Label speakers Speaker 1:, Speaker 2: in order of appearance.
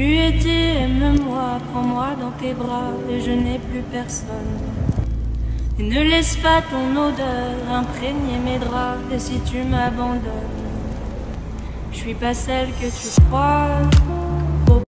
Speaker 1: plus été, aime-moi, prends-moi dans tes bras, et je n'ai plus personne. Et ne laisse pas ton odeur imprégner mes draps, et si tu m'abandonnes, je suis pas celle que tu crois.